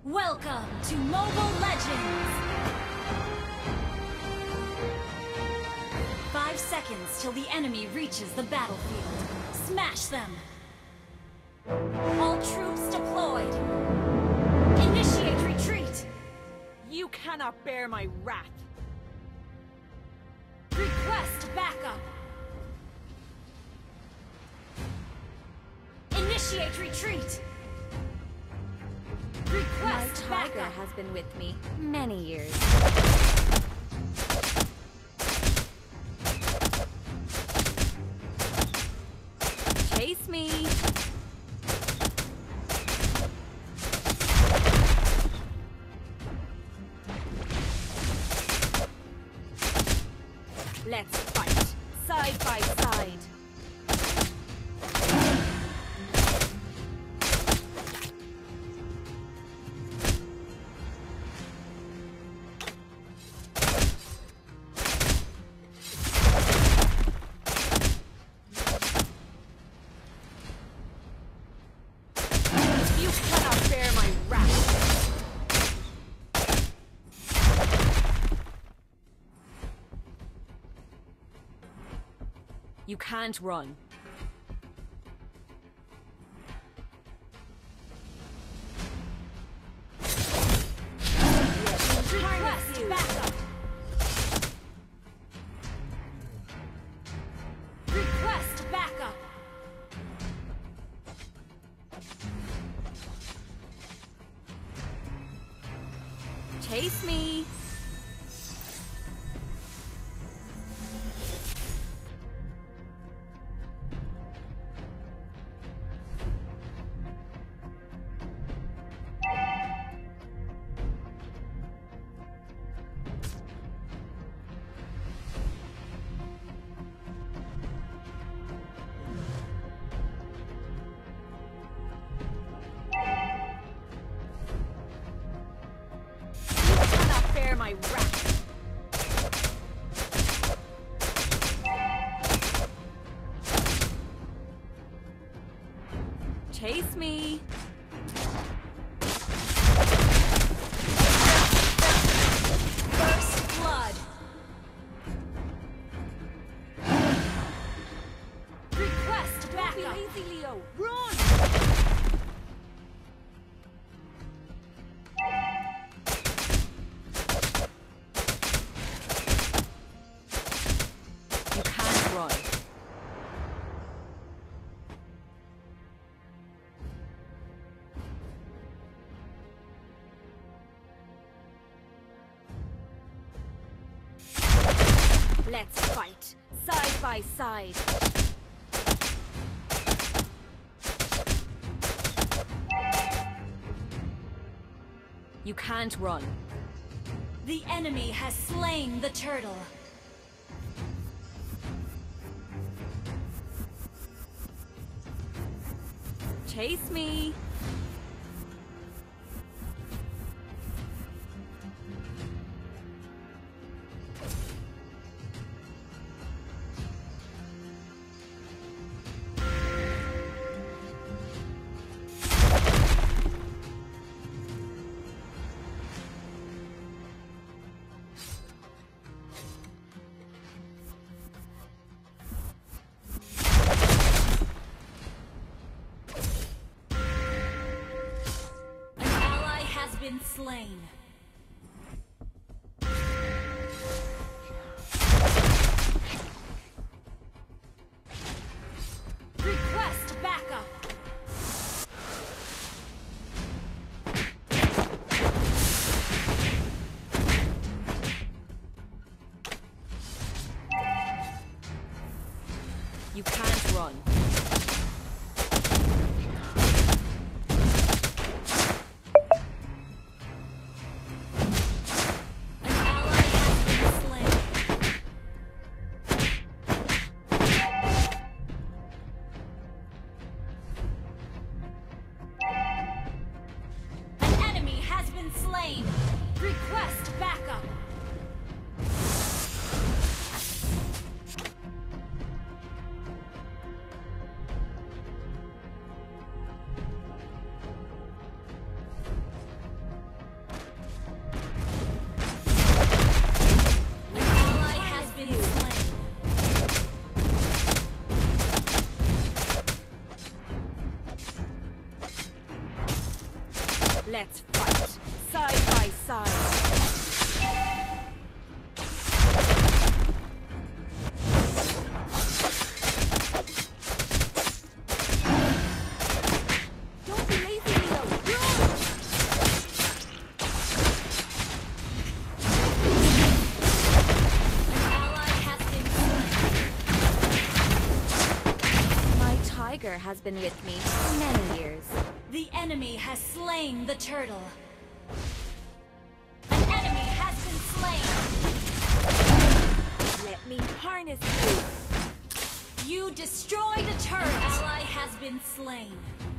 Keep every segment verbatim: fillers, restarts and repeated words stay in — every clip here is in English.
Welcome to Mobile Legends! Five seconds till the enemy reaches the battlefield. Smash them! All troops deployed! Initiate retreat! You cannot bear my wrath! Request backup! Initiate retreat! Request My tiger backup! has been with me many years. Chase me! Let's fight, side by side. You cannot bear my wrath! You can't run. Request backup! Request backup! Chase me! Bear my wrath! Chase me! First blood! Request Be backup! lazy, Leo! Run! You can't run. Let's fight, side by side. You can't run. The enemy has slain the turtle. Chase me! An ally has been slain. Request backup! You can't run. An ally has been slain. An enemy has been slain. Request backup. Let's fight, side by side. Don't be lazy, Leo. Run! An ally has been slain. My tiger has been with me for many years. The enemy has slain the turtle. An enemy has been slain. Let me harness you. You destroyed a turret. An ally has been slain.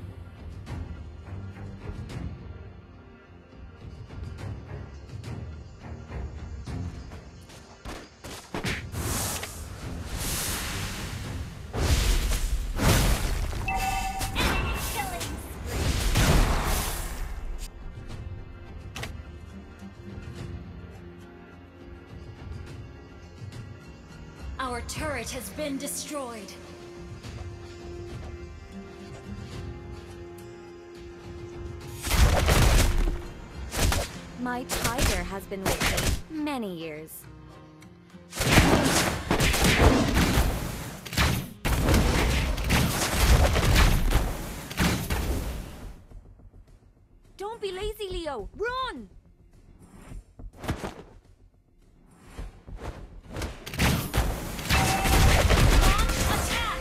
Enemy killing spree. Our turret has been destroyed. My tiger has been with me many years. Don't be lazy, Leo. Run! Attack!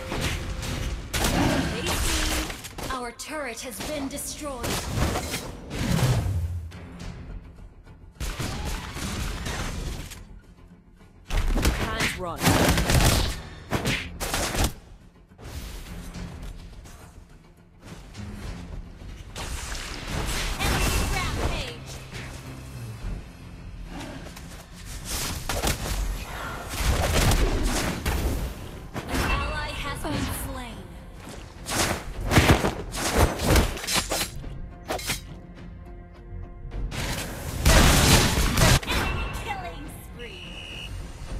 Our turret has been destroyed. Can't run. Enemy rampage. An ally has been slain. Enemy killing spree.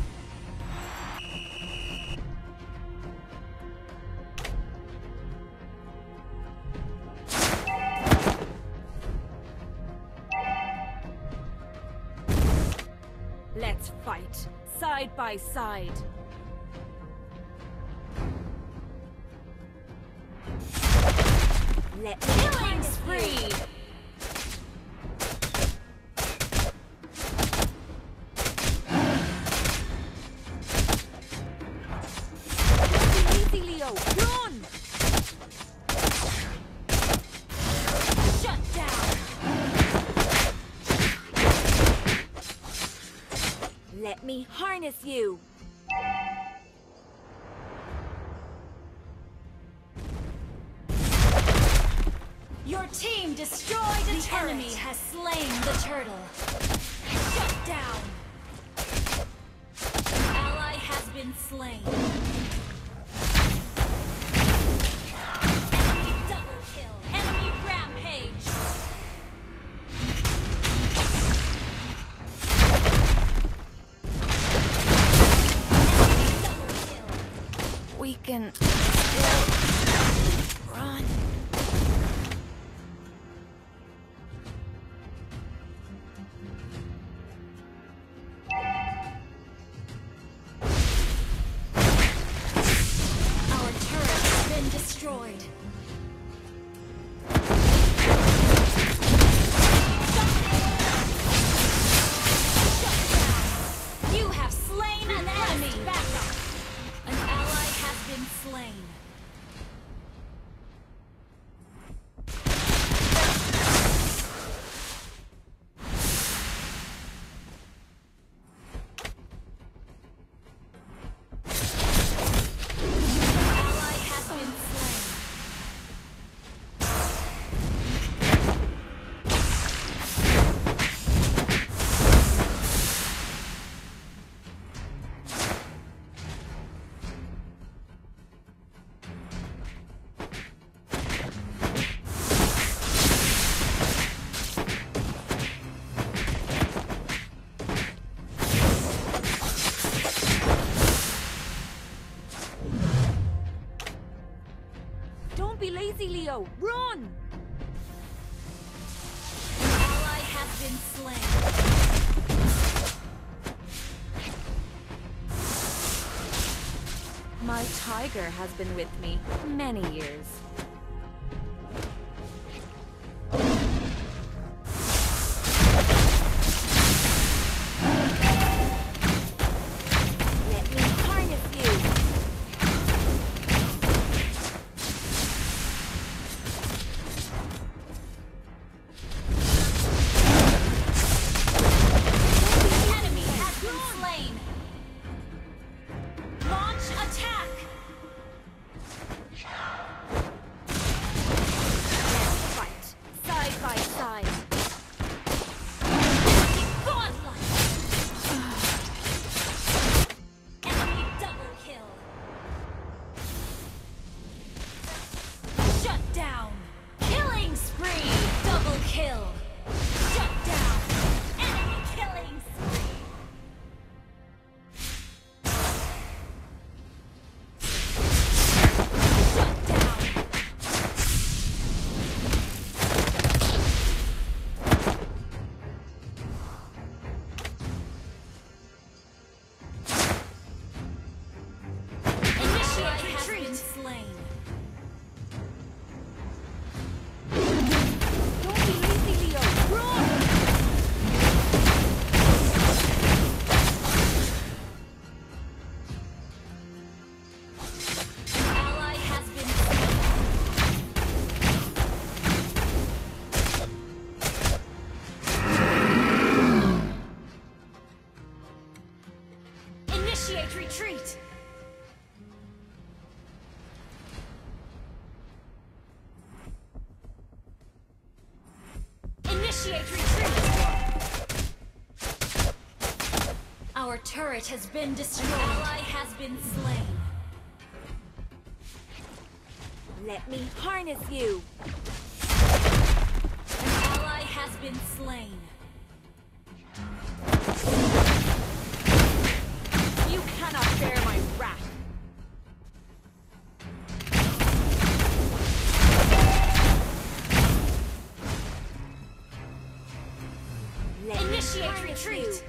Let's fight, side by side. Let me Killing harness spree. you. Don't be lazy, Leo. Run! Shut down. Let me harness you. Your team destroyed a The turret. enemy has slain the turtle. Shut down. An ally has been slain. Enemy double kill. Enemy rampage. Enemy double kill. We can still run. Our turret has been destroyed. Shut down. You have slain an enemy. Back up. An ally has been slain. Ally has been slain. Don't be lazy, Leo. Run! been slain. My tiger has been with me many years. Let me harness you. The enemy has been slain. Launch attack. Let's fight side by side. Godlike. Enemy double kill. Shut down. Killing spree. Double kill. Shut down. Enemy killing spree. Shut down. Initiate retreat. Slain. Don't be lazy, Leo. Run! Ally has been slain. Initiate retreat. Initiate retreat. Our turret has been destroyed. An ally has been slain. Let me harness you. An ally has been slain. You cannot bear my wrath. Let me Initiate harness retreat. you.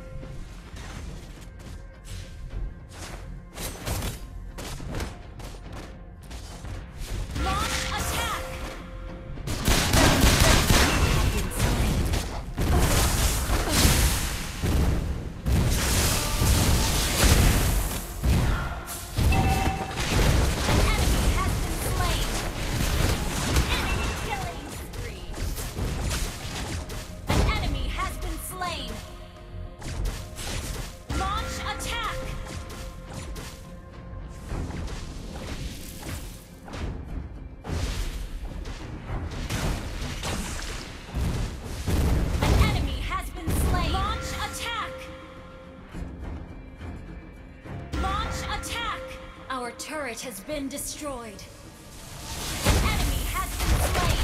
Launch attack. Have been slain. An enemy has been slain. Enemy killing spree. An enemy has been slain. Launch attack. An enemy has been slain. Launch attack. Launch attack. Our turret has been destroyed. An enemy has been slain.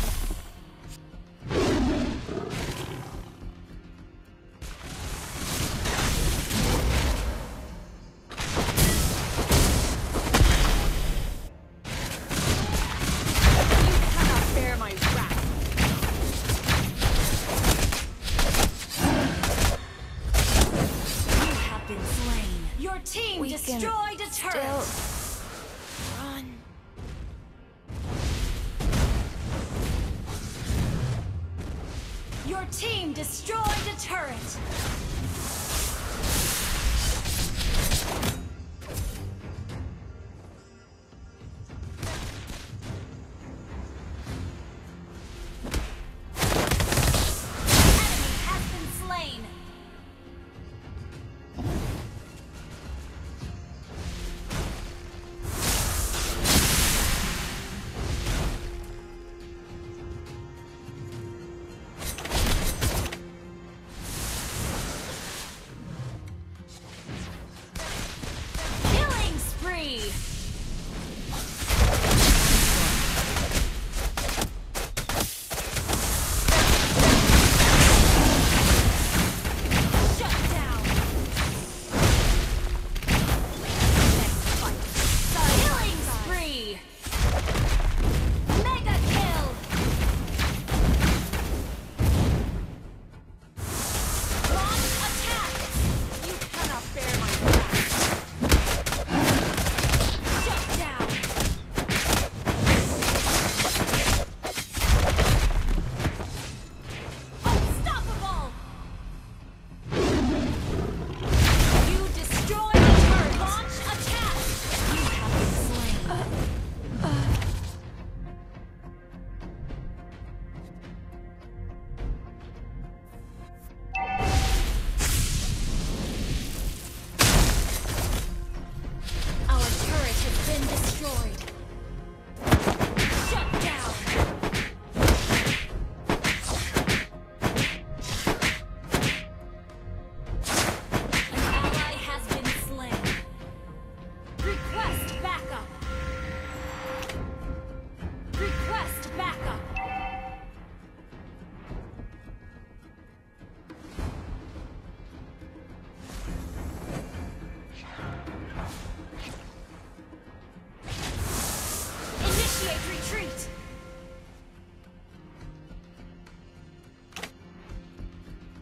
You cannot bear my wrath. You have been slain. Your team We can destroyed a turret. Still run. Your team destroyed a turret. Enemy has been slain.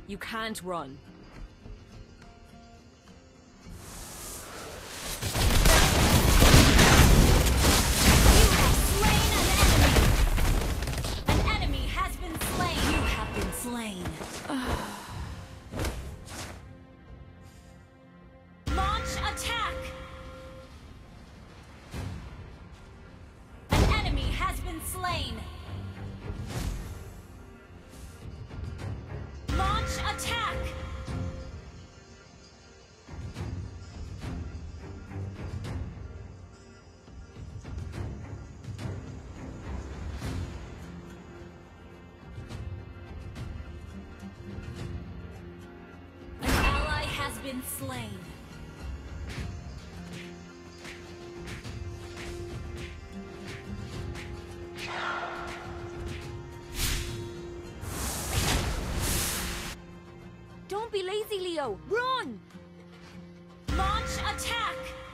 You can't run. Slain. Launch attack! An enemy has been slain. Launch attack! Been slain. Don't be lazy, Leo. Run! Launch attack!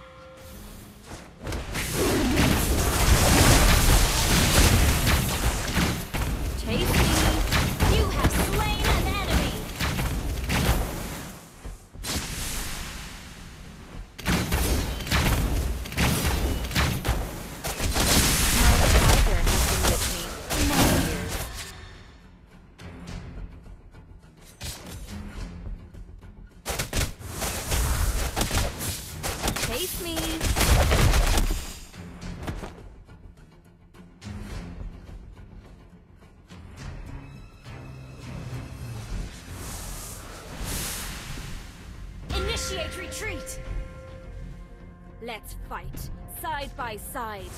Chase me! You have slain an enemy! Chase me! Initiate retreat! Let's fight, side by side.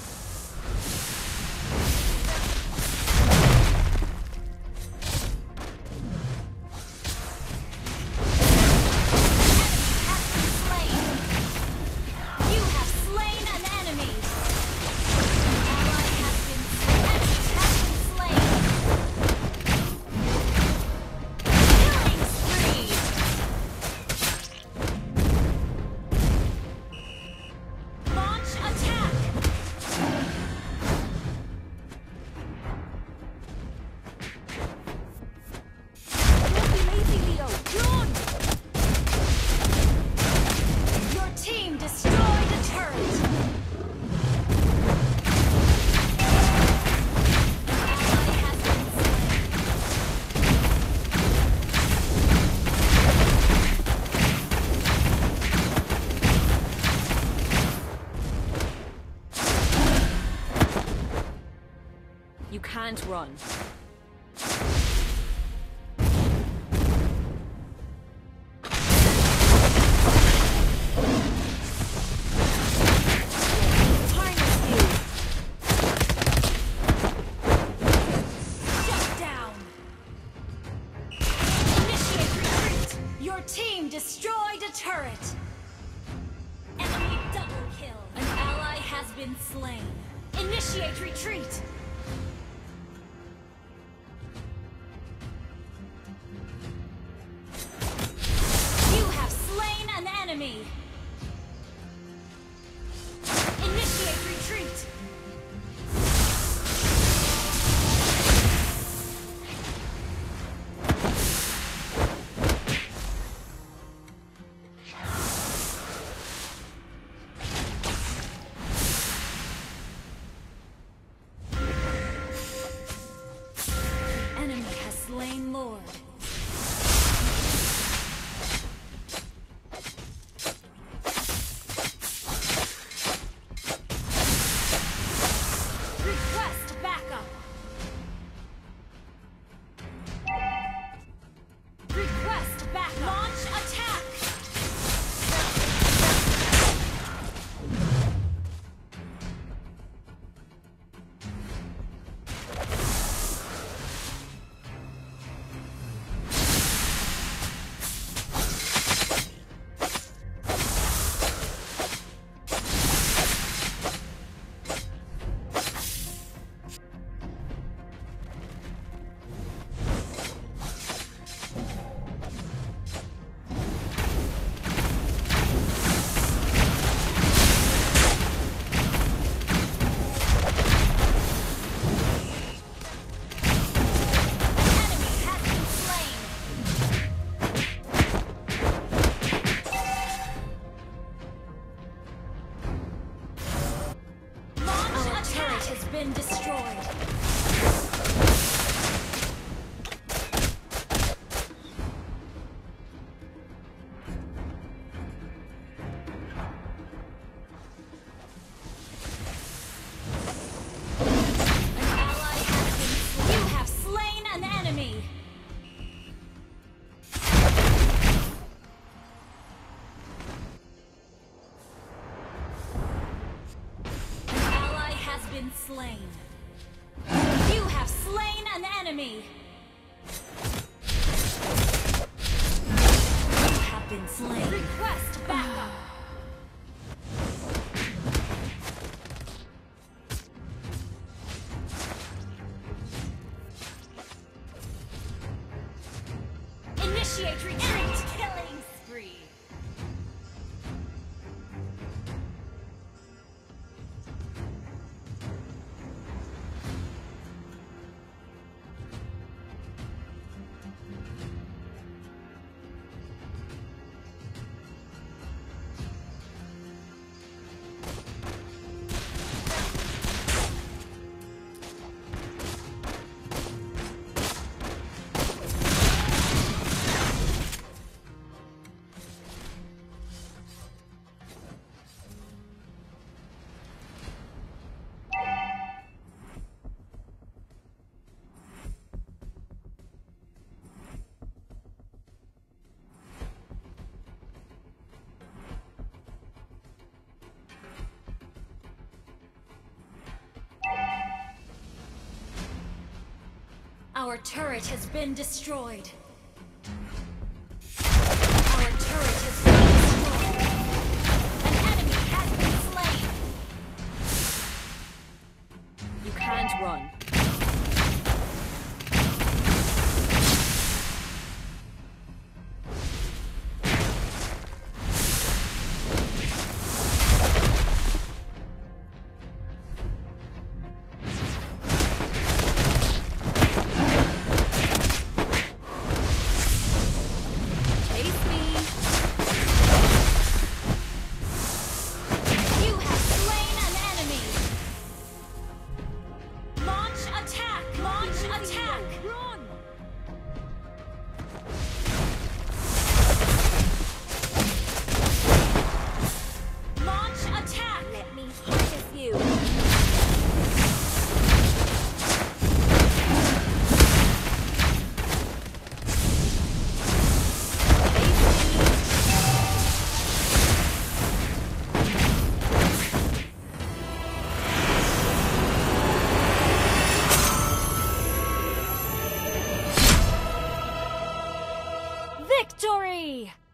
You can't run. Shut down! Initiate retreat! Your team destroyed a turret! Enemy double kill! An ally has been slain. Initiate retreat! You have slain an enemy! Initiate retreat! Initiate retreat! Killing spree! Our turret has been destroyed. Our turret has been destroyed. An enemy has been slain. You can't run. Victory!